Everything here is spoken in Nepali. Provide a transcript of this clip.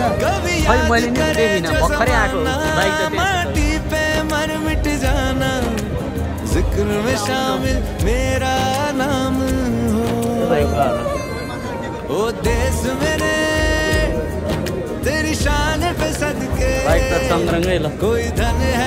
कभी खै याद मैले नि करे देखिनँ जो भर्खरै आएको जमाना बाइक त त्यही छ। माटी पे मर मिट जाना जिक्र में शामिल मेरा नाम हो ओ देश मेरे तेरी शान पे सदके बाइक त चन्द्रङ्गै ल कोई धन है